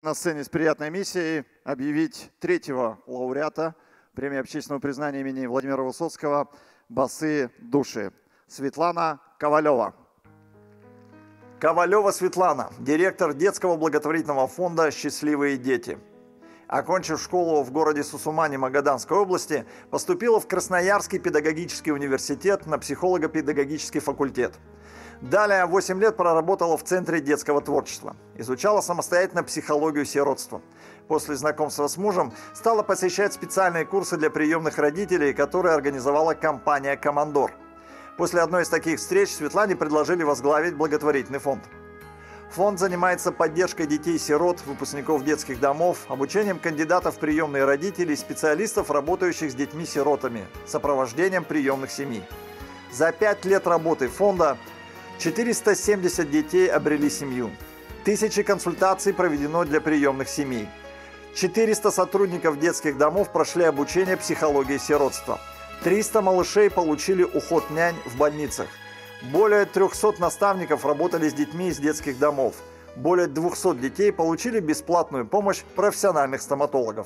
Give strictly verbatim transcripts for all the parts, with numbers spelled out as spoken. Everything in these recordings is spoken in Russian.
На сцене с приятной миссией объявить третьего лауреата премии общественного признания имени Владимира Высоцкого «Босые души» Светлана Ковалева. Ковалева Светлана, директор детского благотворительного фонда «Счастливые дети». Окончив школу в городе Сусумани Магаданской области, поступила в Красноярский педагогический университет на психолого-педагогический факультет. Далее восемь лет проработала в Центре детского творчества. Изучала самостоятельно психологию сиротства. После знакомства с мужем стала посещать специальные курсы для приемных родителей, которые организовала компания «Командор». После одной из таких встреч Светлане предложили возглавить благотворительный фонд. Фонд занимается поддержкой детей-сирот, выпускников детских домов, обучением кандидатов в приемные родители и специалистов, работающих с детьми-сиротами, сопровождением приемных семей. За пять лет работы фонда четыреста семьдесят детей обрели семью, тысячи консультаций проведено для приемных семей, четыреста сотрудников детских домов прошли обучение психологии сиротства, триста малышей получили уход нянь в больницах, более трёхсот наставников работали с детьми из детских домов, более двухсот детей получили бесплатную помощь профессиональных стоматологов.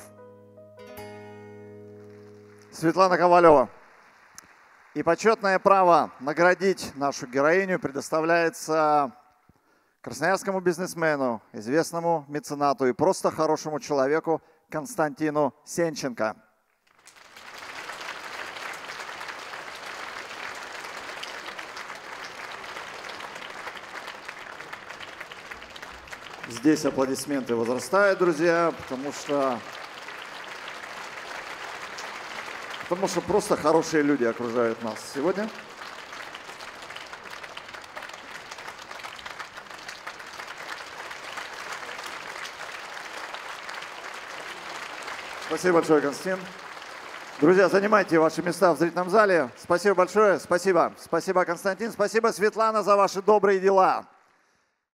Светлана Ковалева. И почетное право наградить нашу героиню предоставляется красноярскому бизнесмену, известному меценату и просто хорошему человеку Константину Сенченко. Здесь аплодисменты возрастают, друзья, потому что... Потому что просто хорошие люди окружают нас сегодня. Спасибо большое, Константин. Друзья, занимайте ваши места в зрительном зале. Спасибо большое. Спасибо. Спасибо, Константин. Спасибо, Светлана, за ваши добрые дела.